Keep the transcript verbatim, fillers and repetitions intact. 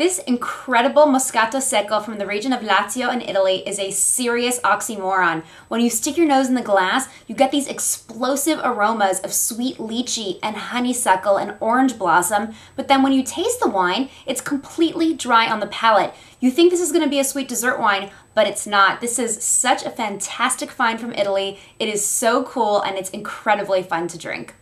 This incredible Moscato Secco from the region of Lazio in Italy is a serious oxymoron. When you stick your nose in the glass, you get these explosive aromas of sweet lychee and honeysuckle and orange blossom, but then when you taste the wine, it's completely dry on the palate. You think this is going to be a sweet dessert wine, but it's not. This is such a fantastic find from Italy. It is so cool and it's incredibly fun to drink.